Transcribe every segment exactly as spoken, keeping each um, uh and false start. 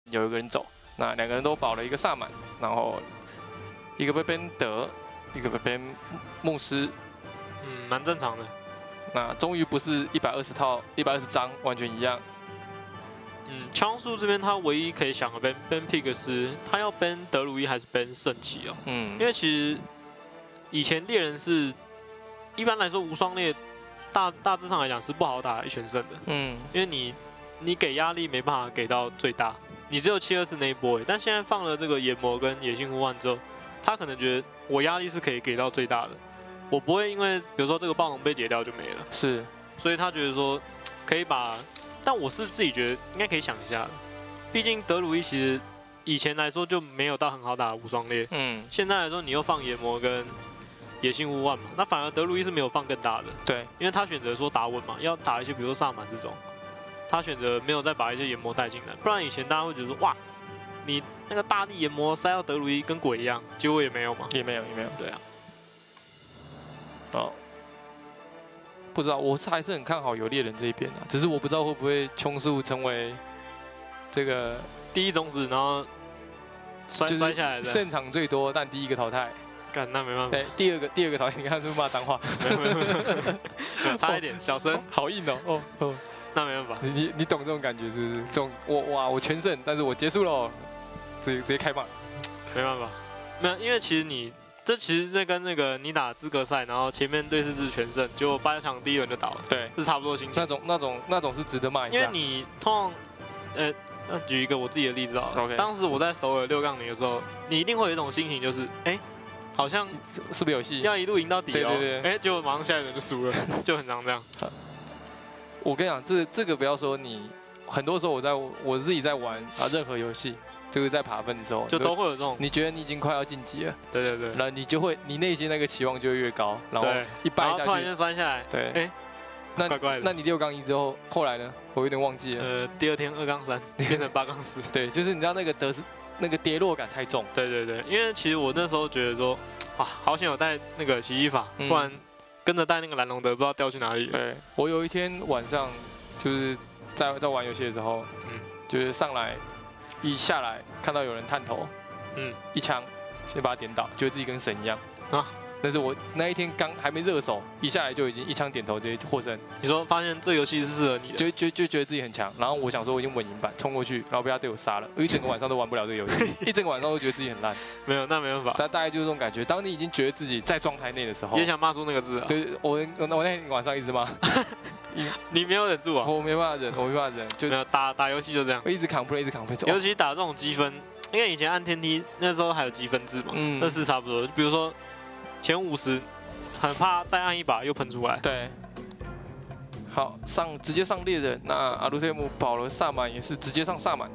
有一个人走，那两个人都保了一个萨满，然后一个被边德，一个被边牧师， 嗯，蛮正常的。 那终于不是一百二十套、一百二十张完全一样。 嗯，枪术这边他唯一可以想的 ban ban pick 是他要 ban 德鲁伊还是 ban 圣骑哦？ 嗯， 因为其实以前猎人是一般来说无双猎大大致上来讲是不好打一全胜的， 嗯， 因为你你给压力没办法给到最大，你只有七二四那一波而已。但现在放了这个研磨跟野性呼唤之后，他可能觉得我压力是可以给到最大的，我不会因为比如说这个暴龙被解掉就没了， 是， 所以他觉得说可以把。但我是自己觉得应该可以想一下的，毕竟德鲁伊其实以前来说就没有到很好打的无双猎， 嗯， 现在来说你又放研磨跟野性呼唤嘛，那反而德鲁伊是没有放更大的， 对， 因为他选择说打稳嘛，要打一些比如说萨满这种，他选择没有再把一些研磨带进来，不然以前大家会觉得说哇，你那个大地研磨塞到德鲁伊跟鬼一样，结果也没有嘛， 也没有，也没有， 对啊， 哦。不知道，我是还是很看好有猎人这一边啊，只是我不知道会不会琼树成为这个第一种子，然后摔摔下来的， 胜场最多，但第一个淘汰。 干那没办法。 对，第二个第二个淘汰，你看是不是骂脏话？ 没有没有没有，差一点，小声， 好硬哦。哦哦， 那没办法。 你你你懂这种感觉是不是？这种我哇我全胜，但是我结束了，直接直接开骂。 没办法，没有，因为其实你。这其实这跟那个你打资格赛，然后前面对四支全胜，结果八强第一轮就倒了， 对， 是差不多心情。 那种那种那种是值得骂一下。 因为你通常，呃，那举一个我自己的例子啊 ，OK， 当时我在首尔六杠零的时候，你一定会有一种心情，就是哎，好像是不是有戏？ 要一路赢到底哦， 对对对， 哎，结果马上下一轮就输了，就很常这样。 我跟你讲，这这个不要说你，很多时候我在我自己在玩啊任何游戏。就是在爬分的时候， 就都会有这种， 你觉得你已经快要晋级了， 对对对， 然后你就会，你内心那个期望就会越高，然后一掰下去， 突然间摔下来， 对， 哎， 那怪怪的。 那你六杠一之后，后来呢？我有点忘记了。 呃，第二天二杠三变成八杠四， 对，就是你知道那个得失，那个跌落感太重。 对对对，因为其实我那时候觉得说，啊，好险有带那个奇迹法， 嗯、 不然跟着带那个蓝龙德不知道掉去哪里。 对，我有一天晚上就是在在玩游戏的时候，嗯，就是上来。一下来看到有人探头，嗯，一枪先把他点倒，觉得自己跟神一样啊。但是我那一天刚还没热手，一下来就已经一枪点头直接获胜。 你说发现这游戏是适合你的， 就就就觉得自己很强。然后我想说我已经稳赢版，冲过去，然后被他队友杀了，我一整个晚上都玩不了这个游戏，一整个晚上都觉得自己很烂。 没有，那没办法。 但大概就是这种感觉。当你已经觉得自己在状态内的时候， 也想骂出那个字啊。 对，我我那天晚上一直骂。 你没有忍住啊？ 我没办法忍，我没办法忍，就没有打打游戏就这样， 我一直扛 play， 一直扛 play。 尤其打这种积分，因为以前按天梯那时候还有积分制嘛，嗯，那是差不多。比如说前五十，很怕再按一把又喷出来。 对。好，上直接上猎人，那阿鲁特姆保了萨满也是直接上萨满。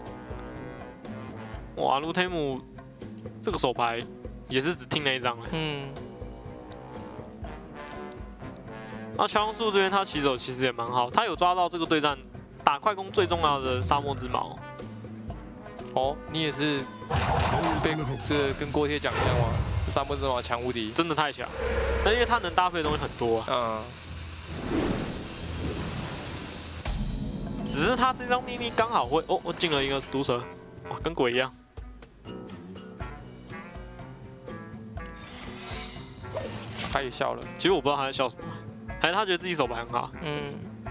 哇，阿鲁特姆这个手牌也是只听了一张哎。嗯。那枪术这边他起手其实也蛮好，他有抓到这个对战打快攻最重要的沙漠之矛。 哦，你也是被这跟锅贴讲一样吗？沙漠之矛强无敌， 真的太强。但因为他能搭配的东西很多、啊，嗯。只是他这张秘密刚好会哦，我进了一个毒蛇，哇，跟鬼一样。 他也笑了， 其实我不知道他在笑什么。还是他觉得自己手牌很好。嗯。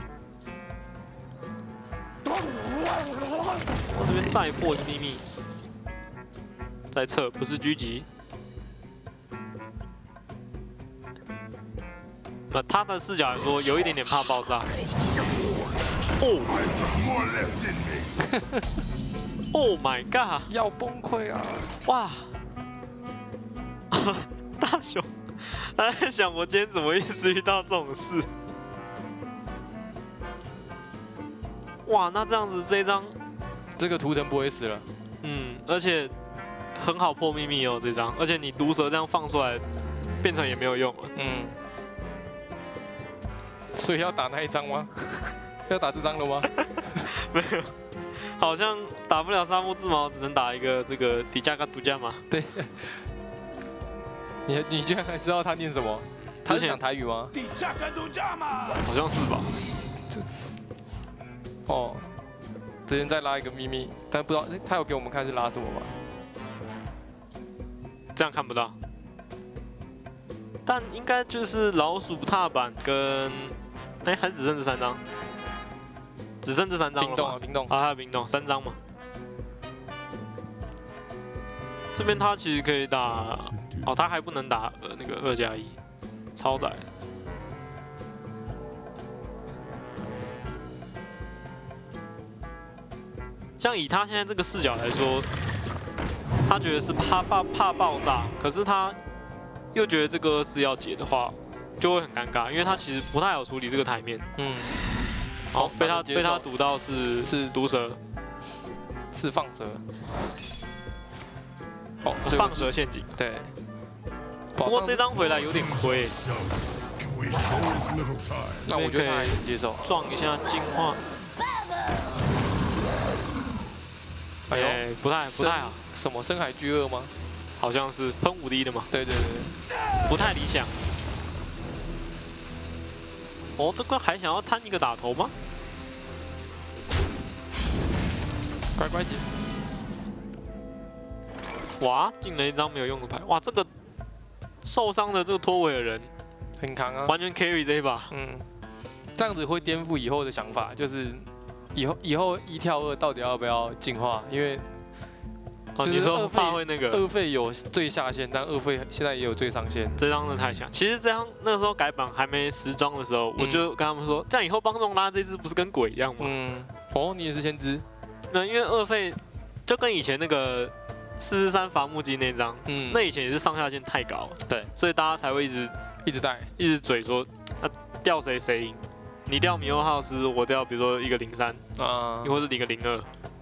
我这边再破一秘密，再测不是狙击。那他的视角来说，有一点点怕爆炸。哦。Oh my god！ 要崩溃啊！ 哇！大雄。他在想我今天怎么一直遇到这种事？哇，那这样子这一张， 这个图腾不会死了。 嗯，而且很好破秘密哦，这张，而且你毒蛇这样放出来，变成也没有用了。嗯。 所以要打那一张吗？要打这张了吗？ 没有，好像打不了沙漠之矛，只能打一个这个迪迦跟独家嘛。 对。你你居然还知道他念什么？他是讲台语吗？ 好像是吧。 哦， 之前再拉一个秘密，但不知道他有给我们看是拉什么吗？ 这样看不到，但应该就是老鼠踏板跟，哎、欸，还是只剩这三张，只剩这三张了吗？ 冰冻啊，冰冻啊，还有冰冻，三张嘛。这边他其实可以打，哦，他还不能打呃那个二加一，超载。像以他现在这个视角来说，他觉得是怕怕怕爆炸，可是他又觉得这个二四要解的话，就会很尴尬，因为他其实不太好处理这个台面。嗯。好，被他被他赌到是是毒蛇， 是放蛇。 哦，放蛇陷阱。对。不过这张回来有点亏。 那我觉得他还能接受。 撞一下进化。哎呦，不太不太好。 什么深海巨鳄吗？ 好像是喷五滴的嘛。 对对对， 不太理想。哦，这个还想要摊一个打头吗？ 乖乖进。 哇，进了一张没有用的牌。哇，这个受伤的这个拖尾的人很扛啊， 完全 carry 这一把。 嗯，这样子会颠覆以后的想法，就是。以后以后一跳二到底要不要进化？因为哦，你说怕会那个二费有最下限，但二费现在也有最上限。 这张真的太强。其实这张那个时候改版还没时装的时候，嗯、我就跟他们说，这样以后帮众拉这只不是跟鬼一样吗？嗯。 哦，你也是先知。 那因为二费就跟以前那个四十三伐木机那张，嗯，那以前也是上下限太高， 对， 所以大家才会一直一直带， 一直嘴说，那掉谁谁赢。你掉米欧浩斯，我掉比如说一个零三啊，又或者一个零二。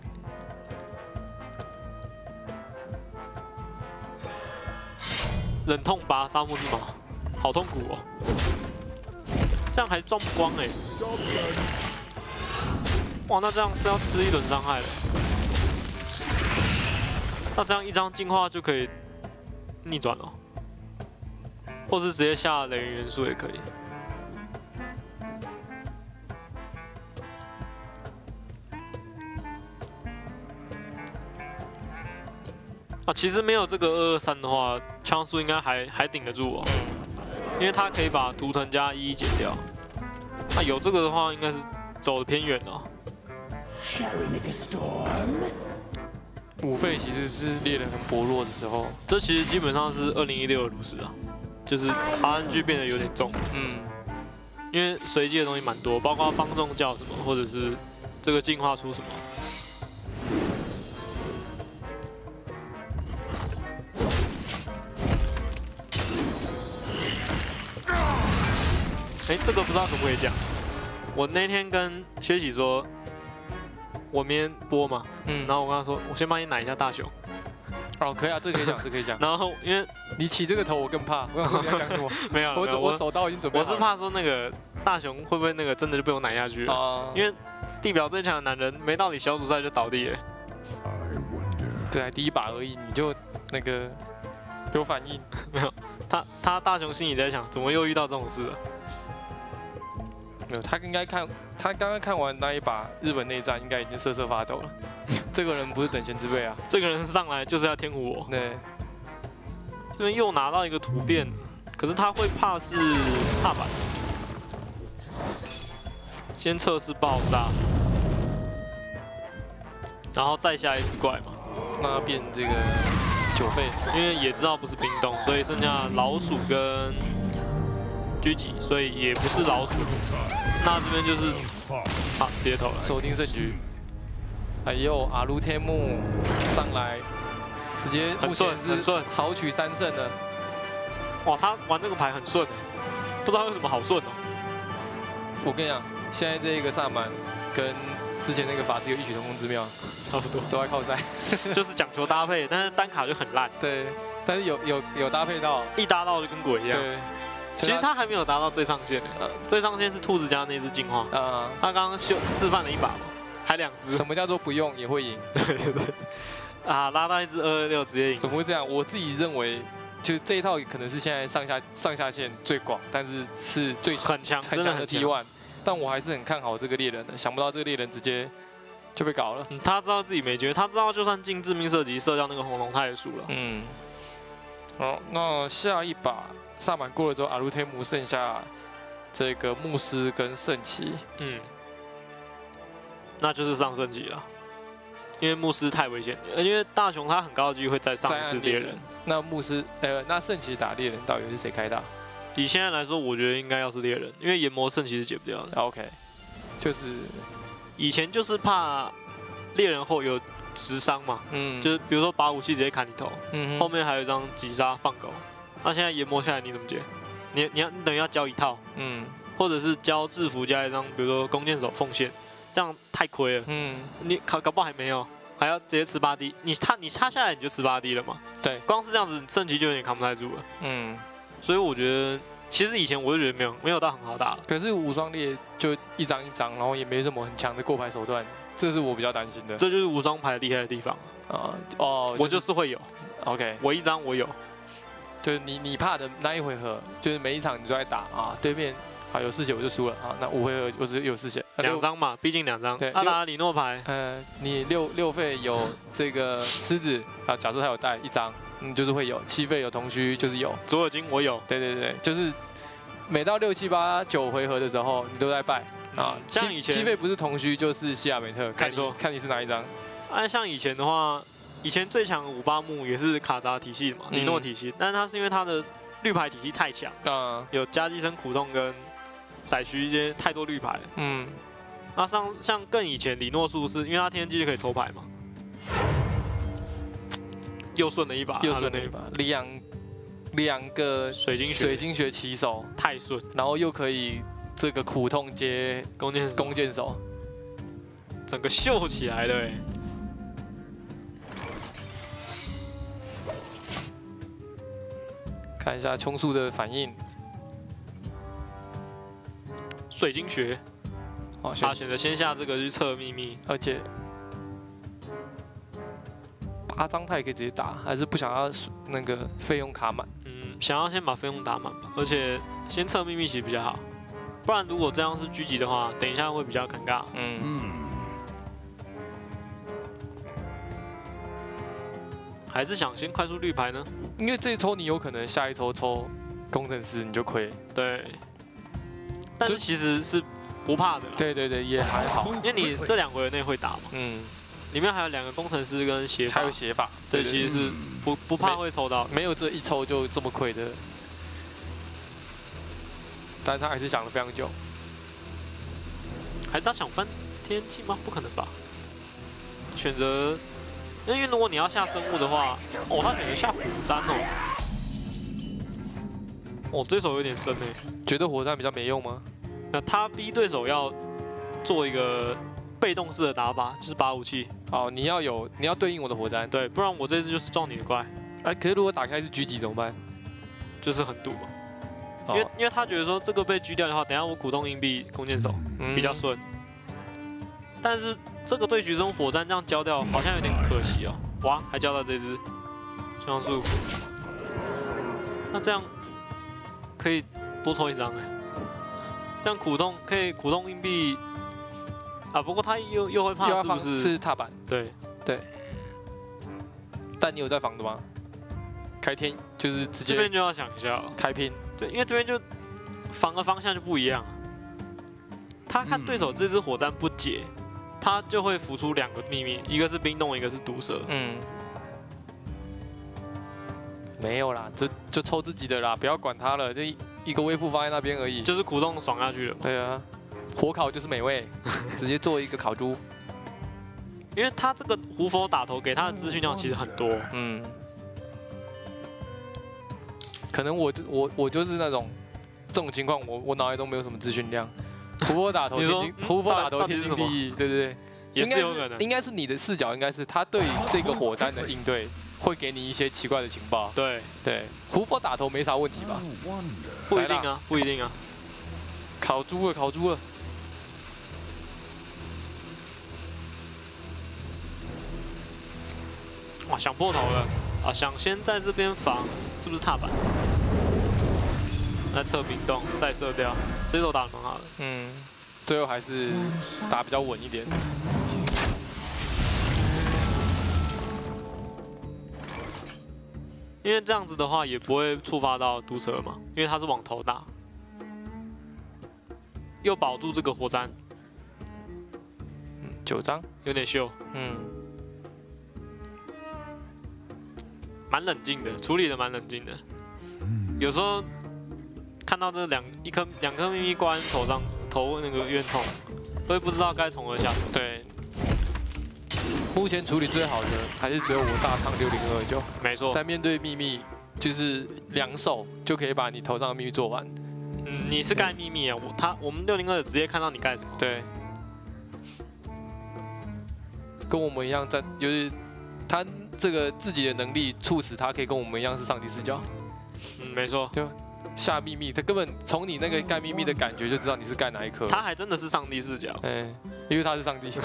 忍痛拔沙漠地马，好痛苦哦！这样还撞不光哎、欸！哇，那这样是要吃一轮伤害的。那这样一张进化就可以逆转了，或是直接下雷元素也可以。啊，其实没有这个二二三的话，枪速应该还还顶得住哦，因为它可以把图腾加一一减掉。那、啊、有这个的话，应该是走得偏远了。 五费其实是猎人很薄弱的时候， 这其实基本上是二零一六的炉石啊，就是 R N G 变得有点重，嗯，因为随机的东西蛮多，包括帮众叫什么，或者是这个进化出什么。哎、欸，这个不知道可不可以讲。我那天跟薛喜说，我明天播嘛，嗯，然后我跟他说，我先帮你奶一下大雄。 哦，可以啊，这个可以讲，这个可以讲。 然后因为你起这个头，我更怕。我想说你要讲什么？ 没有， 我我手刀已经准备好了。 我是怕说那个大雄会不会那个真的就被我奶下去了？哦、因为地表最强的男人没到你小组赛就倒地了。 对啊，第一把而已，你就那个有反应没有？他他大雄心里在想，怎么又遇到这种事了？ 没有，他应该看，他刚刚看完那一把日本内战，应该已经瑟瑟发抖了。这个人不是等闲之辈啊！ 这个人上来就是要天唬我。 对， 这边又拿到一个突变，可是他会怕是踏板。先测试爆炸，然后再下一只怪嘛。 那变这个九费， 因为也知道不是冰冻，所以剩下老鼠跟狙击，所以也不是老鼠。那这边就是好直接投了， 锁定胜局。哎呦，阿鲁天木上来，直接很顺很顺， 豪取三胜了。 哇，他玩这个牌很顺，不知道为什么好顺哦。 我跟你讲，现在这个萨满跟之前那个法师有异曲同工之妙， 差不多都在靠赛， 就是讲求搭配，但是单卡就很烂。 对，但是有有有搭配到， 一搭到就跟鬼一样。对。其实他还没有达到最上限，呃，最上限是兔子家那只进化，啊，他刚刚就示范了一把嘛，还两只。 什么叫做不用也会赢？ 对对对，啊，拉到一只二二六直接赢。 怎么会这样？我自己认为，就这一套可能是现在上下上下限最广，但是是最很强很强的 T 一，但我还是很看好这个猎人的。想不到这个猎人直接就被搞了。 嗯，他知道自己没机会，他知道就算进致命射击射掉那个红龙，他也输了。 嗯。好，那下一把萨满过了之后，阿鲁忒姆剩下这个牧师跟圣骑。嗯。 那就是上圣骑了。 因为牧师太危险，因为大雄他很高的机会再上一次猎人。 那牧师，呃，那圣骑打猎人到底是谁开大？ 以现在来说，我觉得应该要是猎人，因为研磨圣骑是解不掉的。 OK， 就是以前就是怕猎人后有直伤嘛，嗯，就是比如说把武器直接砍你头，嗯，后面还有一张击杀放狗。那现在研磨下来你怎么解？你你要你等于要交一套，嗯，或者是交制服加一张，比如说弓箭手奉献。 这样太亏了，嗯，你搞搞不好还没有，还要直接吃八滴，你插你插下来你就吃八滴了嘛， 对， 光是这样子圣骑就有点扛不太住了，嗯，所以我觉得其实以前我就觉得没有没有到很好打， 可是无双猎就一张一张，然后也没什么很强的过牌手段，这是我比较担心的， 这就是无双牌厉害的地方啊，哦，就是、我就是会有 ，OK， 我一张我有， 就是你你怕的那一回合，就是每一场你都在打啊，对面。 好，有四血我就输了啊！那五回合我只有四血， 两张嘛，毕竟两张。对，阿达里诺牌， 呃，你六六费有这个狮子啊，假设他有带一张，嗯，就是会有；七费有同须，就是有。 左耳金我有。 对对对，就是每到六七八九回合的时候，你都在败啊。 像以前七费不是同须就是西亚美特，看你看你是哪一张。 按像以前的话，以前最强五八木也是卡扎体系的嘛，里诺体系，但是他是因为他的绿牌体系太强，啊，有加基生苦痛跟。 骰徐一些太多绿牌，嗯，那像像更以前李诺术是因为他天机就可以抽牌嘛，又顺了一把， 又顺了一把，两两个水晶水晶学骑手太顺， 然后又可以这个苦痛接弓箭弓箭手， 整个秀起来了哎。 看一下琼树的反应。 水晶学， 好， 他选择先下这个去测秘密， 而且八张他也可以直接打，还是不想要那个费用卡满？ 嗯，想要先把费用打满吧，而且先测秘密其实比较好，不然如果这样是狙击的话，等一下会比较尴尬。嗯嗯，还是想先快速绿牌呢？ 因为这一抽你有可能下一抽抽工程师你就亏。 对。 但是其实是不怕的， 对对对，也还好， 因为你这两回合内会打嘛，嗯，里面还有两个工程师跟写法， 还有写法， 对，其实是不不怕会抽到， 没有这一抽就这么亏的，但是他还是想了非常久， 还是他想翻天气吗？不可能吧？选择，因为如果你要下生物的话，哦，他选择下火簪哦。 哦，这手有点深诶， 觉得火山比较没用吗？ 那他逼对手要做一个被动式的打法，就是拔武器。 哦，你要有，你要对应我的火山， 对，不然我这次就是撞你的怪。 哎，可是如果打开是狙击怎么办？ 就是很堵嘛。因为因为他觉得说这个被狙掉的话，等下我苦痛硬币弓箭手比较顺。但是这个对局中火山这样交掉，好像有点可惜哦。哇，还交到这只像素，那这样。 可以多抽一张哎，这样苦痛可以苦痛硬币啊，不过他又又会怕是不是？ 是踏板， 对对。但你有在防的吗？开天就是直接这边就要想一下开拼， 对，因为这边就防的方向就不一样。他看对手这只火簪不解，他就会浮出两个秘密，一个是冰冻，一个是毒蛇。嗯。 没有啦，就就抽自己的啦，不要管他了，这一个微副放在那边而已， 就是苦痛爽下去了。 对啊，火烤就是美味，直接做一个烤猪。 因为他这个胡佛打头给他的资讯量其实很多，嗯， 可能我我我就是那种这种情况，我我脑袋都没有什么资讯量。胡佛打头天经，胡佛打头天经地义，对对对， 也是有可能。 应该是你的视角，应该是他对于这个火山的应对。 会给你一些奇怪的情报。 对对，胡佛打头没啥问题吧？ 不一定啊，不一定啊。 烤猪了，烤猪了。 哇，想破头了啊！想先在这边防，是不是踏板？来测冰冻，再射掉，这手打得很好的。 嗯，最后还是打比较稳一点。 因为这样子的话也不会触发到毒蛇嘛，因为它是往头打，又保住这个火山。 嗯，九张有点秀， 嗯， 蛮冷静的，处理的蛮冷静的。有时候看到这两一颗两颗秘密挂在头上，头那个冤痛，会不知道该从何下手。 对。目前处理最好的还是只有我大汤六零二九， 没错。 在面对秘密，就是两手就可以把你头上的秘密做完。 嗯，你是盖秘密啊，我他我们六零二直接看到你盖什么。 对，跟我们一样在，就是他这个自己的能力促使他可以跟我们一样是上帝视角。 嗯，没错。 对，下秘密，他根本从你那个盖秘密的感觉就知道你是盖哪一颗。 他还真的是上帝视角。 哎，因为他是上帝。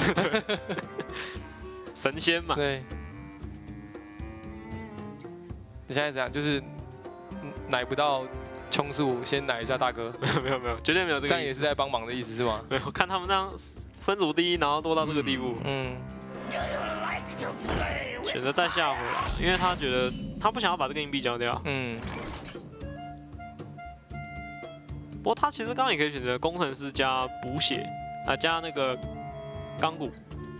神仙嘛。 对。你现在怎样？就是奶不到琼树，先奶一下大哥。 没有没有没有，绝对没有这个意思。 这样也是在帮忙的意思是吗？ 没有，看他们那样分组第一，然后多到这个地步。嗯。选择再下回来，因为他觉得他不想要把这个硬币交掉。嗯。不过他其实刚刚也可以选择工程师加补血，啊加那个钢骨。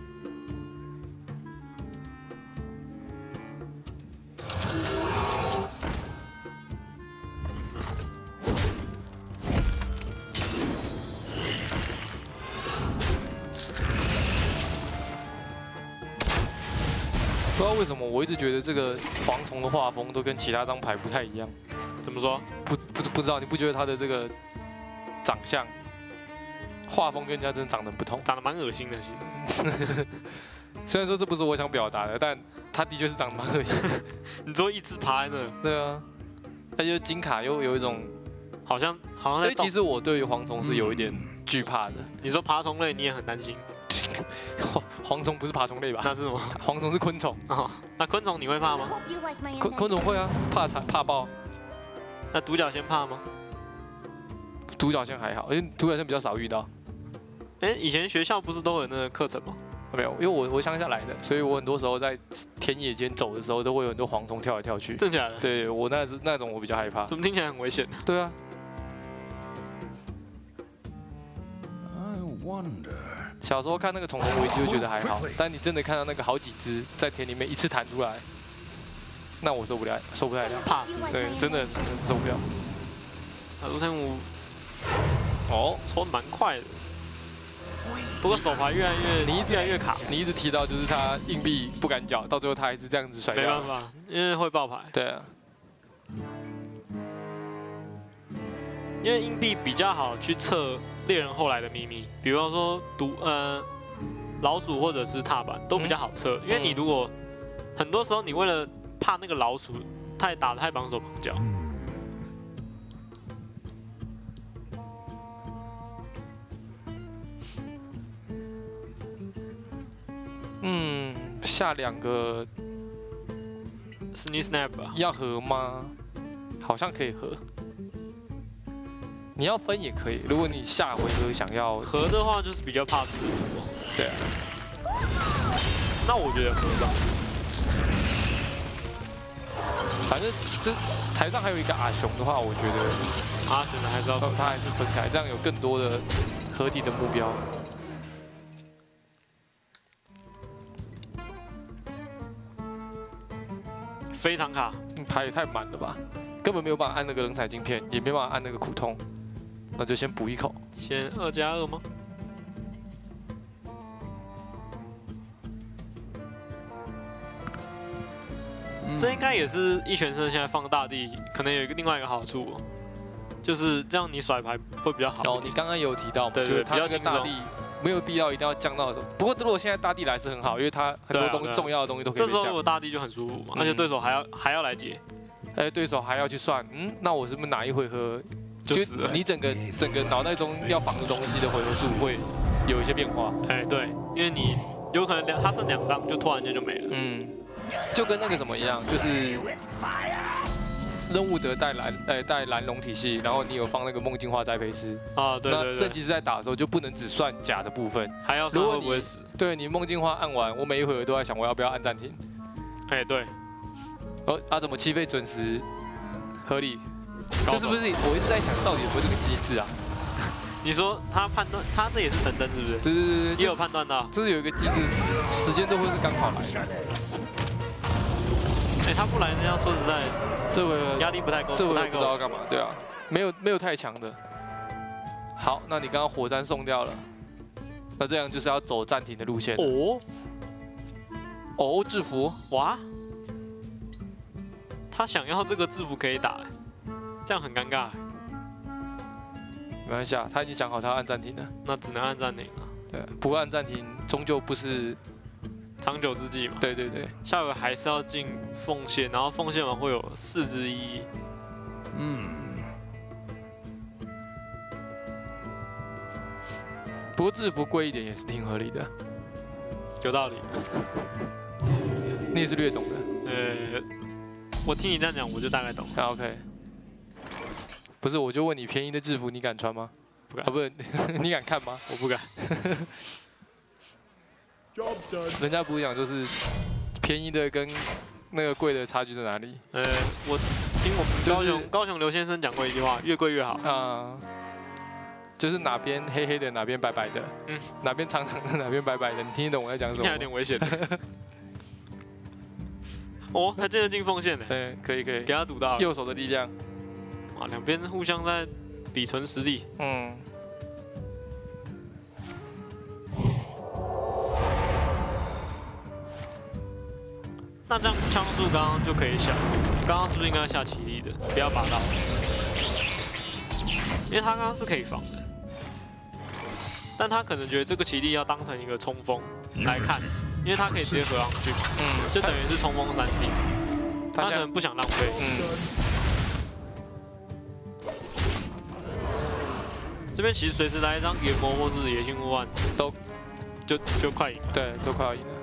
不知道为什么，我一直觉得这个蝗虫的画风都跟其他张牌不太一样。 怎么说？ 不不不知道，你不觉得他的这个长相、画风跟人家真的长得不同？ 长得蛮恶心的，其实。 虽然说这不是我想表达的，但他的确是长得蛮恶心的。 你说一直爬在那？ 对啊，他就金卡又有一种， 好像好像在。 因为其实我对于蝗虫是有一点惧怕的。 你说爬虫类，你也很担心？ 蝗虫不是爬虫类吧？ 那是什么？ 蝗虫是昆虫。哦， 那昆虫你会怕吗？ 昆昆虫会啊，怕惨怕爆。 那独角仙怕吗？ 独角仙还好，因为独角仙比较少遇到。 哎、欸，以前学校不是都有那个课程吗？ 没有，因为我我乡下来的，所以我很多时候在田野间走的时候，都会有很多蝗虫跳来跳去。 真假的？ 对我那那种我比较害怕。 怎么听起来很危险？ 对啊。小时候看那个虫虫危机就觉得还好，但你真的看到那个好几只在田里面一次弹出来，那我受不了，受不太了， 怕。 对，真的受不了。 啊，卢天武，哦，抽的蛮快的，不过手牌越来越，你越来越卡。 你一直提到就是他硬币不敢缴，到最后他还是这样子甩掉。 没办法，因为会爆牌。 对啊。 因为硬币比较好去测猎人后来的秘密，比方说毒呃老鼠或者是踏板都比较好测，嗯、因为你如果很多时候你为了怕那个老鼠太打太绑手绑脚， 嗯，下两个 Sneak Snap 吧， 要合吗？好像可以合。你要分也可以，如果你下回合想要合的话，就是比较怕制服。 对啊， 那我觉得合吧。 反正这台上还有一个阿雄的话，我觉得阿雄的还是要他还是分开，这样有更多的合体的目标。 非常卡， 牌也太满了吧，根本没有办法按那个人彩晶片，也没办法按那个苦痛。那就先补一口， 先二加二吗？嗯、这应该也是一拳生现在放大地，可能有一个另外一个好处、哦，就是这样你甩牌会比较好。 哦，你刚刚有提到， 对对， 他那个大地没有必要一定要降到什么。不过如果现在大地来是很好，因为他很多东西、啊啊、重要的东西都可以降。 这时候如果大地就很舒服嘛，嗯、而且对手还要还要来解， 哎，对手还要去算，嗯，那我是不是哪一回合？就你整个整个脑袋中要绑的东西的回合数会有一些变化。 哎，对，因为你有可能两，它剩两张，就突然间就没了。嗯， 就跟那个什么一样，就是任务德带蓝，哎带蓝龙体系，然后你有放那个梦境化栽培师啊，对对对。 那圣骑士在打的时候就不能只算假的部分， 还要算会不会死。 对你梦境化按完，我每一回合都在想我要不要按暂停。 哎，对。 哦啊，怎么气费准时合理？这是不是我一直在想，到底有没有这个机制啊？ 你说他判断，他这也是神灯是不是？ 对对对对， 也有判断到， 就是有一个机制，时间都会是刚好来的。 哎，他不来，这样说实在， 这回压力不太够， 这回不太不知道干嘛，对啊，没有没有太强的。好，那你刚刚火山送掉了，那这样就是要走暂停的路线。 哦哦，制服哇，他想要这个制服可以打，这样很尴尬。 没关系啊，他已经讲好他要按暂停了， 那只能按暂停了。 对，不过按暂停终究不是长久之计嘛。 对对对， 下回还是要进奉献，然后奉献完会有四之一。 嗯。不过制服贵一点也是挺合理的， 有道理。 你也是略懂的。 呃，我听你这样讲，我就大概懂。 啊 OK。不是，我就问你，便宜的制服你敢穿吗？ 不敢。 啊，不是，你敢看吗？ 我不敢。 人家不是讲就是便宜的跟那个贵的差距在哪里？ 呃，我听我们高雄、就是、高雄刘先生讲过一句话，越贵越好。啊。 就是哪边黑黑的，哪边白白的，嗯，哪边长长的，哪边白白的，你听得懂我在讲什么？ 听起来有点危险。哦，他真的进奉献呢。 对，可以可以， 给他赌到右手的力量。 哇，两边互相在比纯实力。嗯。那这样枪术刚刚就可以想，刚刚是不是应该下奇力的，不要拔到？因为他刚刚是可以防的。但他可能觉得这个奇力要当成一个冲锋来看，因为他可以直接合上去，嗯，就等于是冲锋三 D， 他可能不想浪费，嗯。这边其实随时来一张研磨或是野性雾幻，都就就快赢了， 对，都快要赢了。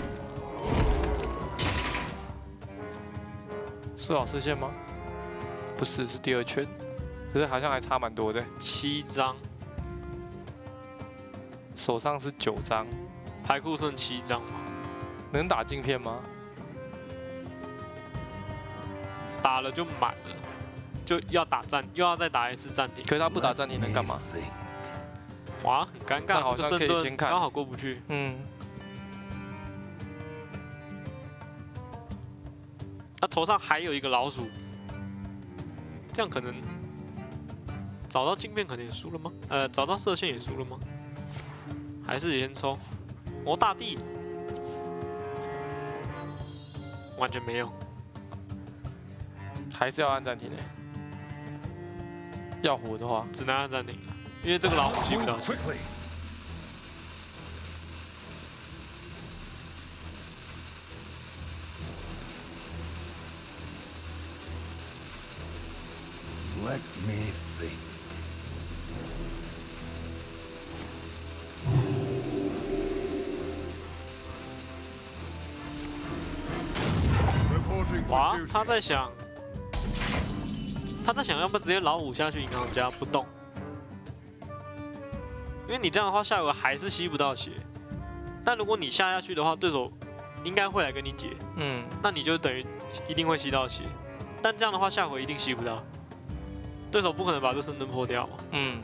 是老视线吗？不是，是第二圈，可是好像还差蛮多的， 七张。 手上是九张， 牌库剩七张吗？ 能打镜片吗？ 打了就满了，就要打暂，又要再打一次暂停。 可是他不打暂停能干嘛？ 哇，很尴尬， 好像可以先看， 刚好过不去。嗯。他头上还有一个老鼠，这样可能找到镜片可能也输了吗？呃，找到射线也输了吗？还是先抽，哦，大地完全没有， 还是要按暂停诶。要活的话， 只能按暂停，因为这个老虎吸不到气。 Let me think. 哇，他在想，他在想要不要直接老虎下去银行家不动，因为你这样的话下回还是吸不到血。但如果你下下去的话，对手应该会来跟你解，嗯，那你就等于一定会吸到血。但这样的话下回一定吸不到，对手不可能把这圣灯破掉嘛，嗯。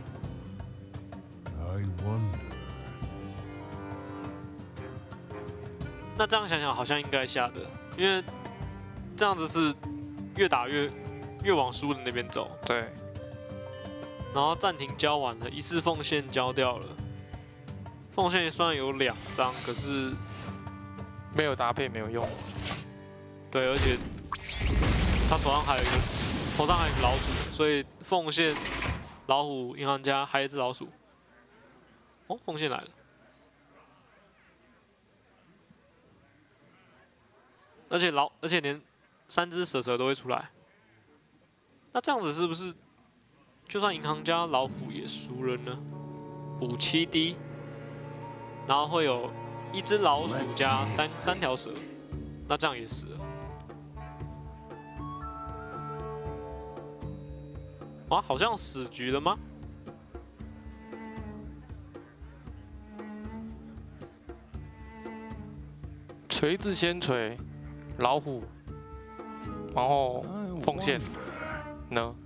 那这样想想好像应该下的，因为这样子是越打越越往输的那边走。 对。 然后暂停交完了，一次奉献交掉了。奉献虽然有两张，可是没有搭配没有用。 对，而且他手上还有一个头上还有一个老鼠，所以奉献老虎银行家还有一只老鼠。哦，奉献来了。而且老，而且连三只蛇蛇都会出来，那这样子是不是就算银行家老虎也输了呢？五七 D， 然后会有一只老鼠加三三条蛇，那这样也死了。哇，好像死局了吗？ 锤子先锤。老虎然后奉献呢？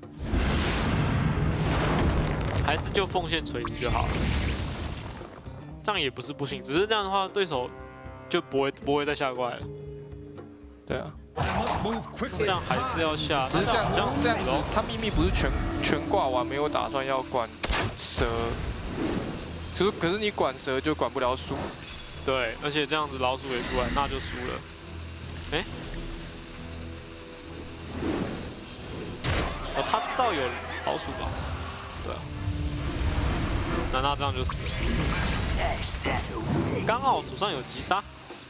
还是就奉献锤子就好了，这样也不是不行，只是这样的话，对手就不会不会再下怪了。 对啊， 这样还是要下， 只是这样这样这样子，他秘密不是全全挂完，没有打算要管蛇，可是可是你管蛇就管不了鼠。 对，而且这样子老鼠也出来，那就输了。哎、欸，哦，他知道有老鼠吧？对啊。那那这样就死了。刚好手上有击杀。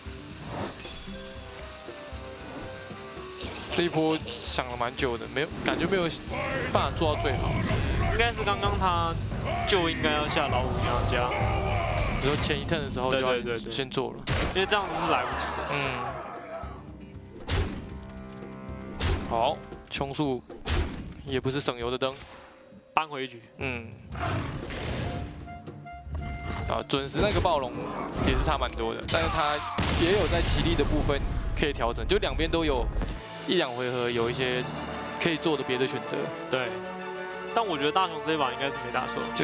这一波想了蛮久的，没有感觉没有办法做到最好。 应该是刚刚他就应该要下老虎娘家。 你说前一 turn 的时候就要先做了， 因为这样子是来不及的。 嗯。好，琼树也不是省油的灯， 扳回一局。 嗯。啊，准时那个暴龙也是差蛮多的，但是他也有在棋力的部分可以调整，就两边都有一两回合有一些可以做的别的选择。 对，但我觉得大雄这一把应该是没打错， 就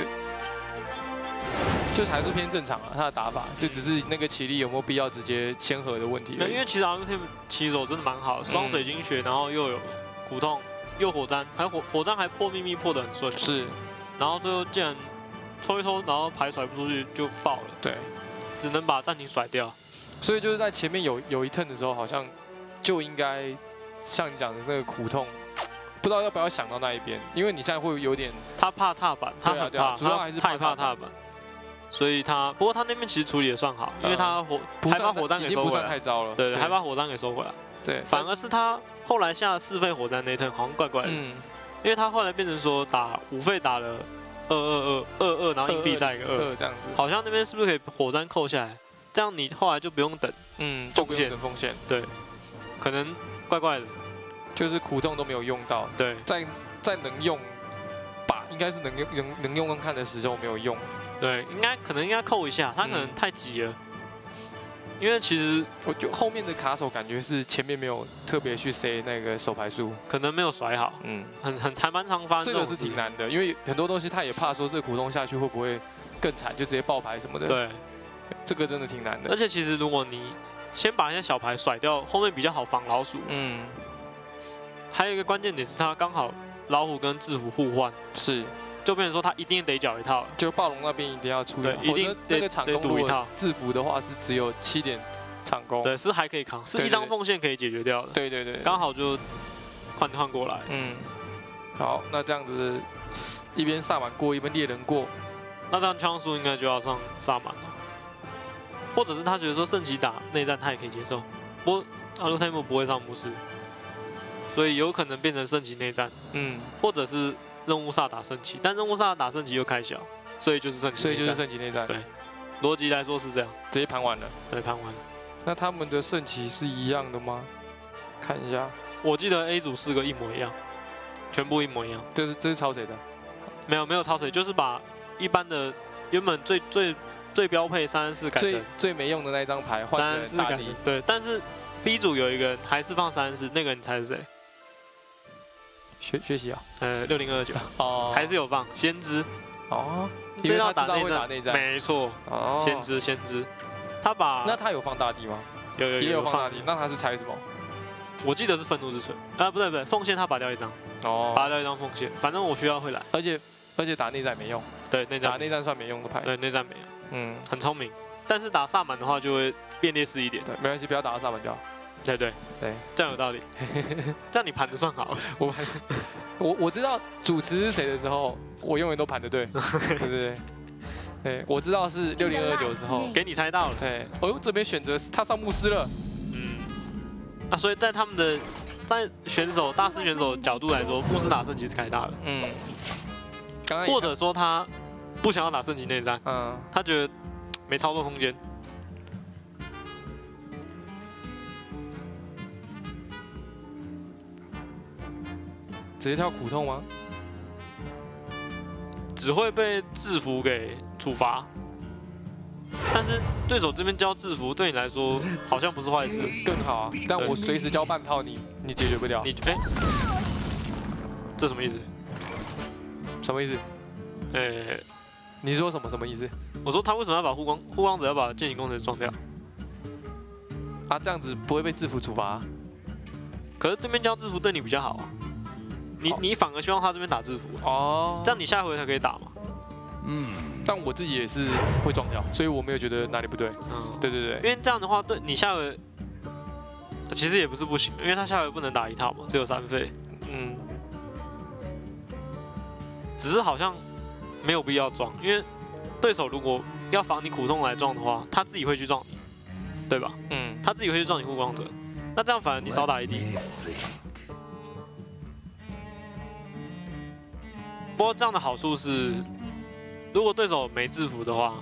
就还是偏正常啊，他的打法就只是那个棋力有没有必要直接先合的问题。 因为其实 Arctic 棋手真的蛮好的，双水晶血，然后又有苦痛，又火簪，还有火火簪还破秘密破得很顺。 是， 然后最后竟然抽一抽，然后牌甩不出去就爆了。对，只能把暂停甩掉。 所以就是在前面有有一 turn 的时候，好像就应该像你讲的那个苦痛，不知道要不要想到那一边，因为你现在会有点他怕踏板，他很怕， 主要还是太怕踏板。所以他，不过他那边其实处理也算好，因为他火还把火簪给收回来， 不算太糟了。 对，还把火簪给收回来。 对， 反而是他后来下四费火簪那一 turn 好像怪怪的，嗯，因为他后来变成说打五费打了二二二二二，然后硬币再一个二这样子， 好像那边是不是可以火簪扣下来？这样你后来就不用等， 嗯，就不用等锋线， 对，可能怪怪的， 就是苦痛都没有用到， 对， 再再能用吧，应该是能用能能用用看的时候没有用。 对，应该可能应该扣一下，他可能太急了，因为其实我觉得后面的卡手感觉是前面没有特别去塞那个手牌数， 可能没有甩好，嗯，很很还蛮常发生。 这个是挺难的，因为很多东西他也怕说这苦痛下去会不会更惨，就直接爆牌什么的。 对， 这个真的挺难的。 而且其实如果你先把一些小牌甩掉，后面比较好防老鼠。嗯，还有一个关键点是他刚好老虎跟制服互换， 是。 就变成说他一定得缴一套， 就暴龙那边一定要出， 对，一定那个场攻一套。 制服的话是只有七点场攻， 对，是还可以扛，是一张奉献可以解决掉的。 对对对， 刚好就换换过来。 嗯，好，那这样子一边萨满过，一边猎人过， 那这样枪术应该就要上萨满了，或者是他觉得说圣骑打内战他也可以接受，不过阿鲁泰姆不会上牧师，所以有可能变成圣骑内战，嗯，或者是。任务萨打圣骑，但任务萨打圣骑又开小，所以就是圣骑， 所以就是圣骑内战。 对，逻辑来说是这样， 直接盘完了。 对，盘完了。 那他们的圣骑是一样的吗？看一下， 我记得 A 组四个一模一样，全部一模一样。 这是这是抄谁的？ 没有没有抄谁，就是把一般的原本最最最标配三十四改成最最没用的那一张牌换成三十四改成对，但是 B 组有一个人还是放三十四，那个你猜是谁？ 学学习啊， 呃，六零二九哦，还是有放先知哦， 这要打内战，没错，哦，先知先知，他把那他有放大地吗？ 有有也有放大地，那他是猜什么？ 我记得是愤怒之锤啊，不对不对，奉献他拔掉一张，哦，拔掉一张奉献，反正我需要会来， 而且而且打内战没用， 对内战打内战算没用的牌， 对内战没用，嗯，很聪明，但是打萨满的话就会变劣势一点， 对，没关系，不要打到萨满就好。 对对对，这样有道理。这样你盘的算好。 我盘，我我知道主持是谁的时候，我永远都盘的对，对不对？对，我知道是六零二九的时候， 给你猜到了。 对，我这边选择他上牧师了。 嗯。啊，所以在他们的在选手大师选手角度来说，牧师打圣骑是开大的。嗯。刚刚或者说他不想要打圣骑内战，嗯，他觉得没操作空间。 直接跳苦痛吗？ 只会被制服给处罚，但是对手这边交制服对你来说好像不是坏事， 更好啊。但我随时交半套你，你解决不了。 你哎、欸，这什么意思？ 什么意思？ 哎、欸， 你说什么什么意思？ 我说他为什么要把护光护光者要把剑行工程撞掉？ 啊，这样子不会被制服处罚、啊。 可是对面交制服对你比较好啊，你你反而希望他这边打制服哦， 这样你下回才可以打嘛。 嗯，但我自己也是会撞掉，所以我没有觉得哪里不对。嗯，对对对， 因为这样的话，对你下回其实也不是不行，因为他下回不能打一套嘛，只有三费。嗯，只是好像没有必要撞，因为对手如果要防你苦痛来撞的话，他自己会去撞你，对吧？嗯，他自己会去撞你护光者，那这样反而你少打一滴。不过这样的好处是。如果对手没制服的话，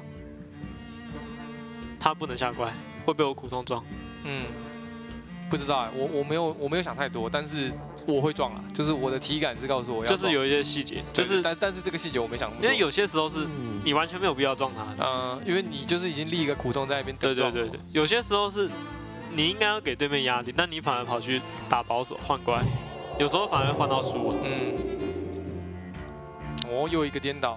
他不能下怪，会被我苦痛撞。嗯， 不知道哎，我我没有我没有想太多，但是我会撞啊，就是我的体感是告诉我要。 就是有一些细节，就是但但是这个细节我没想那么多。 因为有些时候是你完全没有必要撞他。 嗯，因为你就是已经立一个苦痛在那边等撞。 对对对对，有些时候是你应该要给对面压力，但你反而跑去打保守换怪，有时候反而换到输。嗯。 哦，又一个颠倒。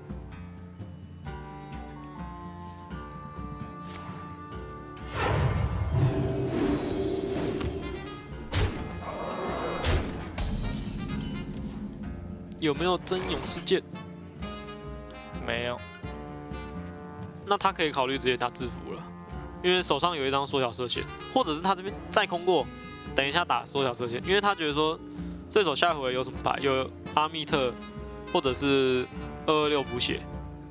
有没有真勇士剑？ 没有。 那他可以考虑直接打制服了，因为手上有一张缩小射线，或者是他这边再空过，等一下打缩小射线，因为他觉得说对手下回有什么牌，有阿密特，或者是二二六补血。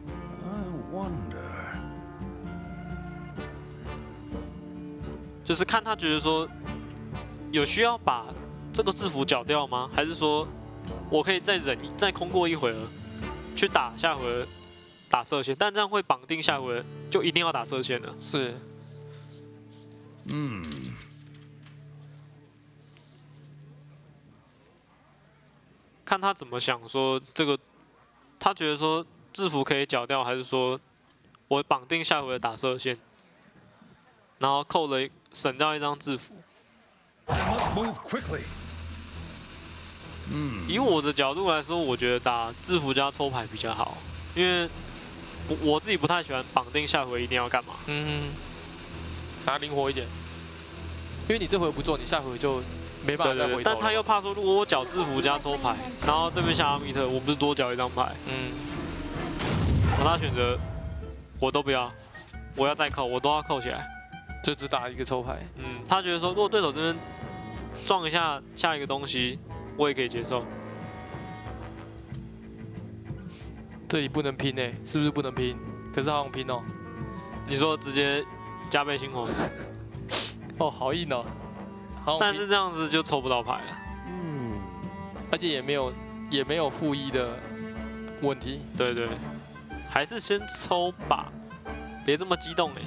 就是看他觉得说有需要把这个制服缴掉吗？还是说？我可以再忍再空过一回合，去打下回合打射线，但这样会绑定下回合就一定要打射线了。 是，嗯， 看他怎么想说这个，他觉得说制服可以缴掉，还是说我绑定下回合打射线，然后扣了省掉一张制服。嗯，以我的角度来说，我觉得打制服加抽牌比较好，因为我我自己不太喜欢绑定下回一定要干嘛。嗯， 拿灵活一点，因为你这回不做，你下回就没办法再回头了。 但他又怕说，如果我缴制服加抽牌，然后对面下阿密特，我不是多缴一张牌？嗯，然后他选择我都不要，我要再扣，我都要扣起来， 就只打一个抽牌。 嗯，他觉得说，如果对手这边撞一下下一个东西。我也可以接受， 这里不能拼诶，是不是不能拼？可是好想拼哦。 你说直接加倍星火？ 哦，好硬哦。 但是这样子就抽不到牌了。 嗯。而且也没有也没有负一的问题。 对对，还是先抽吧，别这么激动哎。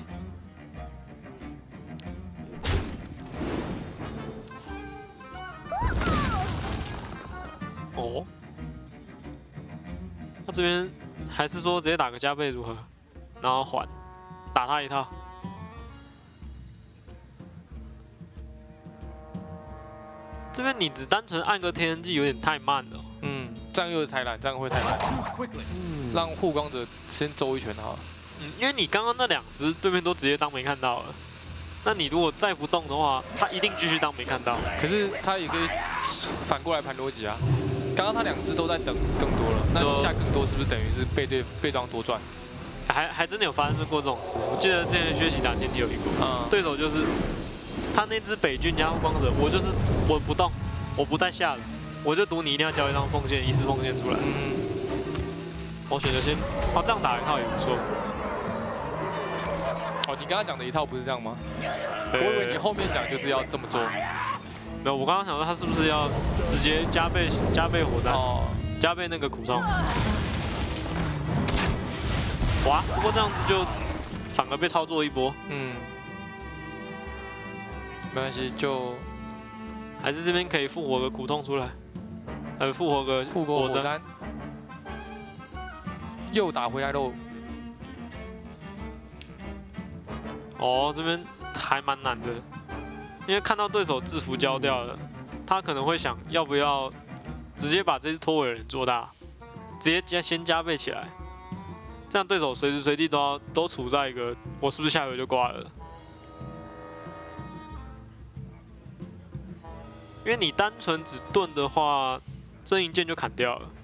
哦，他这边还是说直接打个加倍如何，然后缓，打他一套。这边你只单纯按个天际有点太慢了。 嗯，这样又太懒，这样会太懒。嗯，让护光者先周一拳好了。 嗯，因为你刚刚那两只对面都直接当没看到了，那你如果再不动的话，他一定继续当没看到。 可是他也可以反过来盘逻辑啊。刚刚他两只都在等更多了，那你下更多是不是等于是被对被对方多赚？ 还还真的有发生过这种事。我记得之前学习打天地有一过，嗯，对手就是他那只北军加护光者，我就是我不动，我不再下了，我就赌你一定要交一张奉献，仪式奉献出来。嗯，我选择先，哦，这样打一套也不错。 哦，你刚刚讲的一套不是这样吗？我以为你后面讲就是要这么做。 没有，我刚刚想说他是不是要直接加倍加倍火灾，哦，加倍那个苦痛。哇，不过这样子就反而被操作一波。嗯， 没关系，就还是这边可以复活个苦痛出来，呃，复活个复活火灾，又打回来喽。 哦，这边还蛮难的，因为看到对手制服交掉了，他可能会想要不要直接把这只拖尾人做大，直接加先加倍起来，这样对手随时随地都要都处在一个我是不是下回就挂了。因为你单纯只盾的话，真一剑就砍掉了。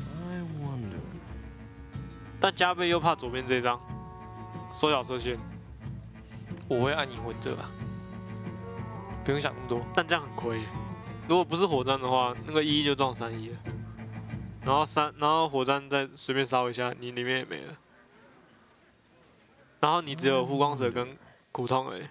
但加倍又怕左边这张缩小射线， 我会按引魂者吧，不用想那么多。 但这样很亏。如果不是火山的话，那个一就撞三一了，然后三，然后火山再随便烧一下，你里面也没了。然后你只有护光者跟苦痛而已。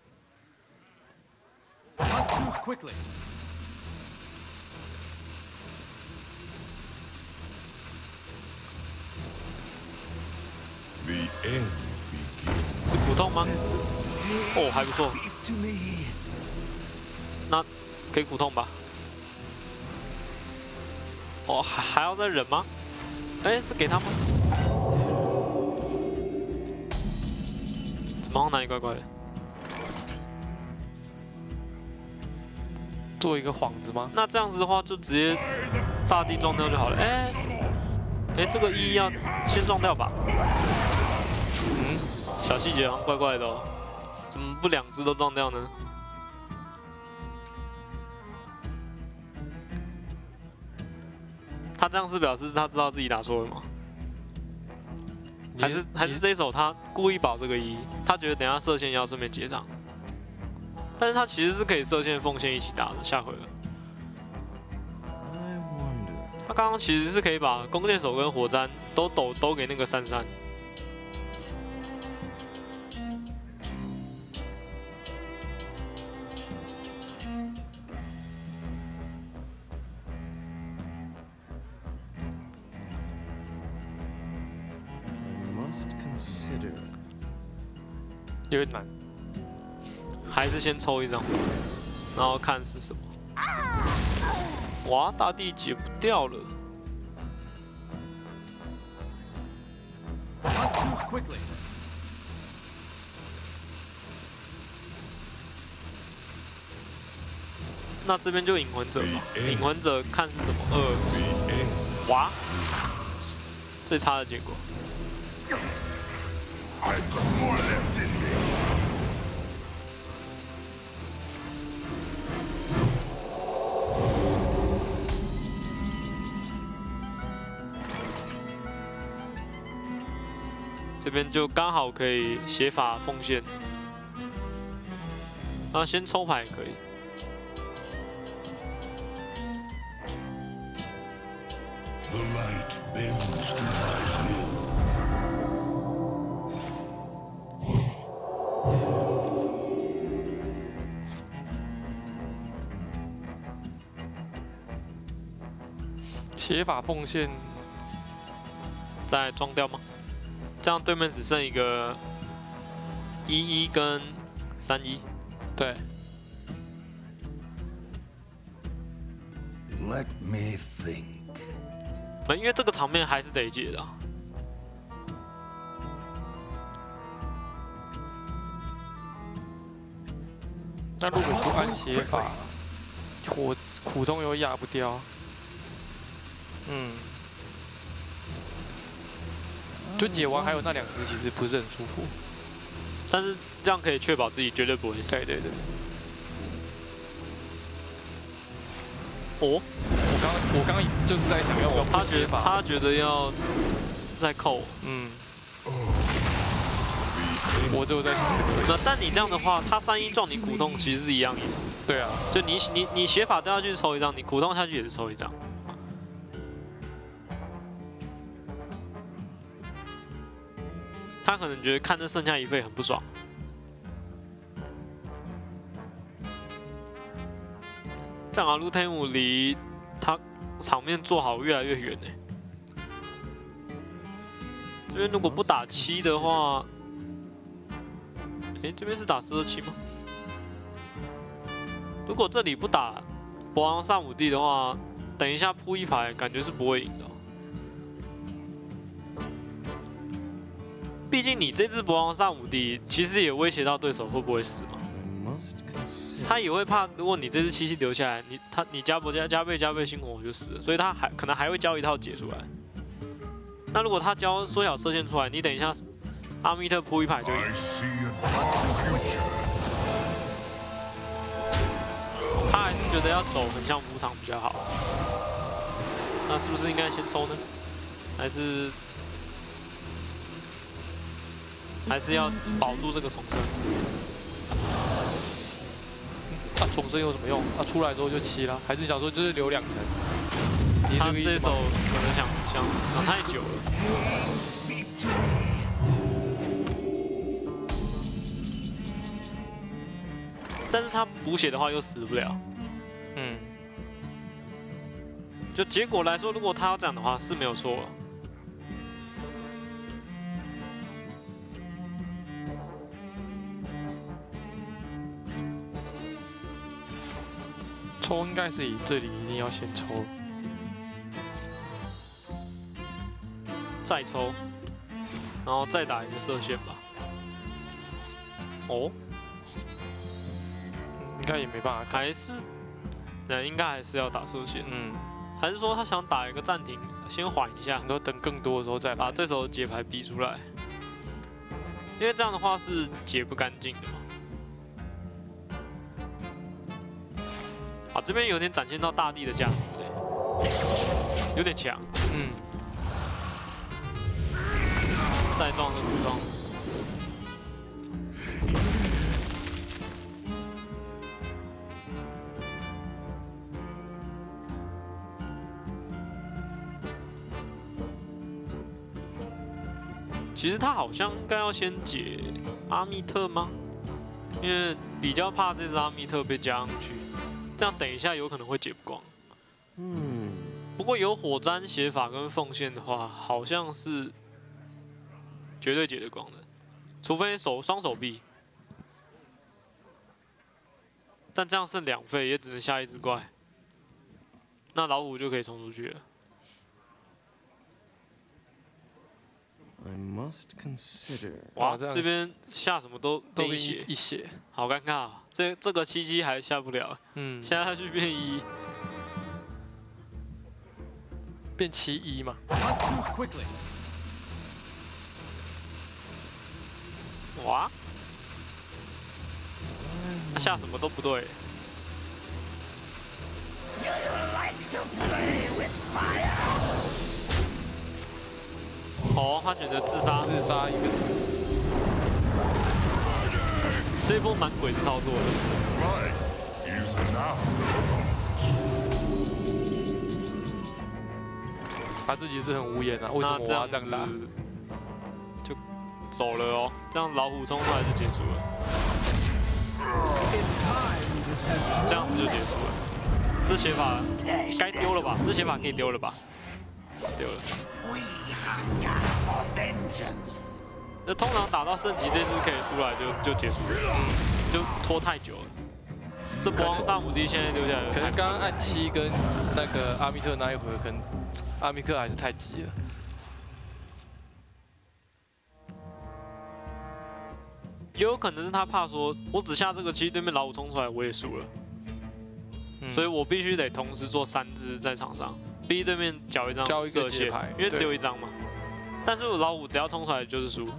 是苦痛吗？哦，还不错。那给苦痛吧。哦，还还要再忍吗？哎，是给他吗？怎么好像哪里怪怪的？ 做一个幌子吗？ 那这样子的话，就直接大地撞掉就好了。哎，哎，这个一要先撞掉吧？嗯，小细节好像怪怪的哦，怎么不两只都撞掉呢？他这样是表示他知道自己打错了吗？还是还是这一手他故意保这个一，他觉得等下射线要顺便结账，但是他其实是可以射线奉献一起打的，下回了。他刚刚其实是可以把弓箭手跟火瞻都抖都给那个珊珊。 有点难， 还是先抽一张，然后看是什么。哇，大地解不掉了。那这边就引魂者吧，引魂者看是什么二。哇，最差的结果。这边就刚好可以写法奉献，啊，先抽牌可以。 写法奉献， 再装掉吗？这样对面只剩一个一一跟三一， 对。 Let me think。 因为这个场面还是得解的、啊。 那如果不按写法，火苦痛又压不掉。嗯。就解完还有那两只，其实不是很舒服， 但是这样可以确保自己绝对不会死。 对对对。 哦， 我刚我刚刚就是在想要不要他觉得他觉得要再扣， 嗯，我就在想这个。 那但你这样的话，他三一撞你苦痛其实是一样意思。 对啊， 就你你你写法掉下去抽一张，你苦痛下去也是抽一张。他可能觉得看这剩下一费很不爽，这样阿鲁泰姆离他场面做好越来越远呢。这边如果不打七的话，哎、欸，这边是打四二七吗？如果这里不打博昂萨姆蒂的话，等一下铺一排，感觉是不会赢的。 毕竟你这只国王萨姆蒂其实也威胁到对手会不会死嘛。他也会怕，如果你这只七七留下来，你他你加不加加倍加倍星火就死了，所以他还可能还会交一套解出来。那如果他交缩小射线出来，你等一下阿密特铺一排就赢。他还是觉得要走很像武场比较好，那是不是应该先抽呢？还是还是要保住这个重生？ 啊，重生有什么用？啊，出来之后就七了，还是想说就是留两层？你他这个意思这手可能想想想太久了。但是他补血的话又死不了。 嗯， 就结果来说，如果他要这样的话是没有错。 抽应该是以这里一定要先抽， 再抽，然后再打一个射线吧。哦， 应该也没办法看。 还是，那应该还是要打射线。 嗯， 还是说他想打一个暂停，先缓一下， 你说等更多的时候再来把对手的解牌逼出来，因为这样的话是解不干净的嘛。啊，这边有点展现到大地的价值哎，有点强。 嗯， 再撞是不撞。其实他好像应该要先解阿密特吗？因为比较怕这只阿密特被加上去。这样等一下有可能会解不光。嗯，不过有火瞻写法跟奉献的话，好像是绝对解得光的，除非手双手臂。但这样剩两费，也只能下一只怪，那老虎就可以冲出去了。 I must consider. 哇，这边下什么都都一血一血， 好尴尬、啊。这这个七七还下不了，嗯，现在他去变一， 变七一嘛。 哇，他下什么都不对。哦，他选择自杀， 自杀一个。 这一波蛮鬼的操作的。 他自己是很无言啊，为什么我要这样打？ 就走了哦，这样老虎冲出来就结束了。这样子就结束了。这写法该丢了吧？这写法可以丢了吧？丢了。那通常打到圣级这只可以出来就就结束了，嗯，就拖太久了。这国王萨姆蒂现在留下来， 可能刚刚按七跟那个阿密特那一回，可能阿密克还是太急了。 也有可能是他怕说，我只下这个，其实对面老虎冲出来我也输了，嗯、所以我必须得同时做三只在场上，逼对面缴一张射线，因为只有一张嘛。但是我老虎只要冲出来就是输。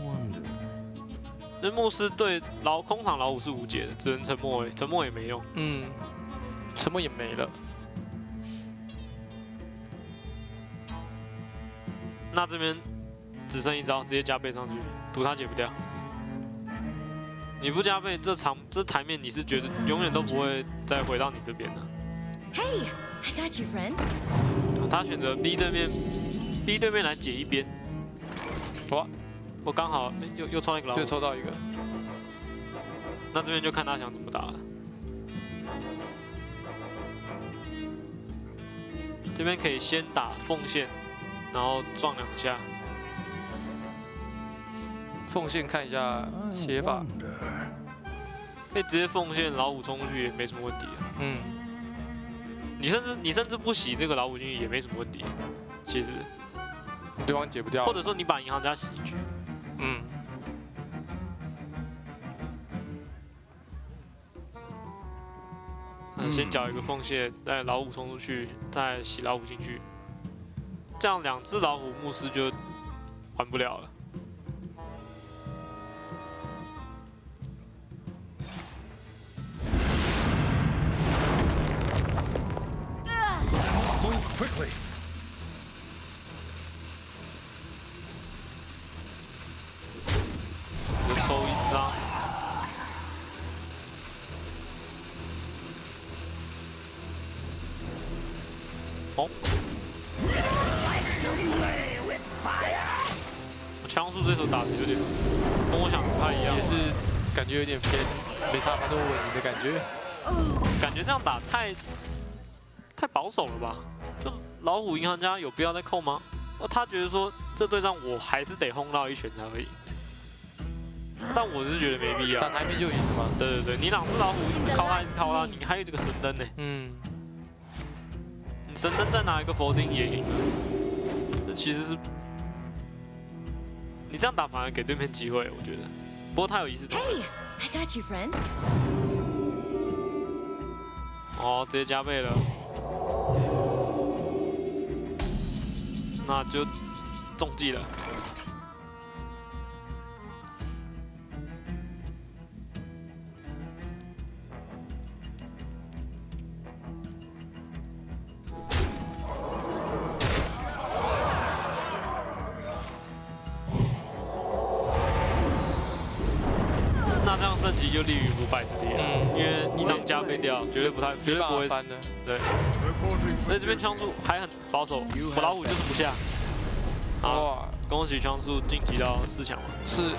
那牧师对老空场老虎是无解的，只能沉默，沉默也没用。 嗯，沉默也没了。 那这边只剩一招，直接加倍上去，赌他解不掉。你不加倍，这场这台面你是觉得永远都不会再回到你这边的。 Hey, I got you, friend. 他选择逼对面，逼对面来解一边。哇，我刚好、欸、又又抽一个老虎， 又抽到一个。 那这边就看他想怎么打了。这边可以先打奉献，然后撞两下。 奉献看一下写法， 可以直接奉献老虎冲出去也没什么问题、啊。嗯，你甚至你甚至不洗这个老虎进去也没什么问题，其实。 对方解不掉， 或者说你把银行家洗进去， 嗯。 嗯，先缴一个锋线，再老虎冲出去，再洗老虎进去，这样两只老虎牧师就玩不了了。 Quickly. 就抽一张，哦，我枪术这手打的有点跟我想的不太一样， 也是感觉有点偏没差蛮多稳赢的感觉， 感觉这样打太太保守了吧？这老虎银行家有必要再扣吗？哦，他觉得说这对战我还是得轰到一拳才可以。 但我是觉得没必要， 打台面就赢了吗？ 对对对，你两只老虎一直靠他，一直靠他，你还有这个神灯呢。嗯，你神灯再拿一个否定也赢了，这其实是你这样打反而给对面机会，我觉得。不过他有仪式感。 Hey, I got you, friend. 哦，直接加倍了，那就中计了。 那这样升级就立于不败之地了，嗯、因为一张加倍掉，绝对不太，绝对不会死的。对，所以这边枪术还很保守，我老虎就是不下。哇，恭喜枪术晋级到四强了。 是，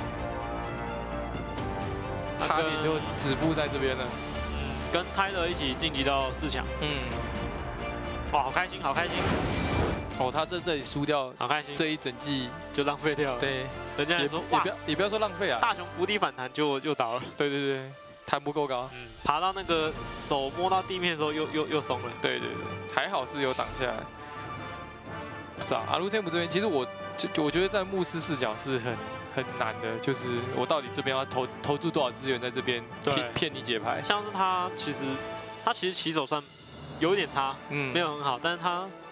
差点就止步在这边了。 嗯，跟泰勒一起晋级到四强。嗯，哇，好开心，好开心。 哦，他在这里输掉， 好开心， 这一整季就浪费掉了。 对。 人家也说哇，也不要也不要说浪费啊， 大雄谷底反弹就又倒了。 对对对，弹不够高， 嗯，爬到那个手摸到地面的时候又又又松了。 对对对，还好是有挡下来。不知道阿鲁天姆这边，其实我就就我觉得在牧师视角是很很难的，就是我到底这边要投投注多少资源在这边骗骗你解牌。 像是他其实他其实起手算有一点差，嗯，没有很好，但是他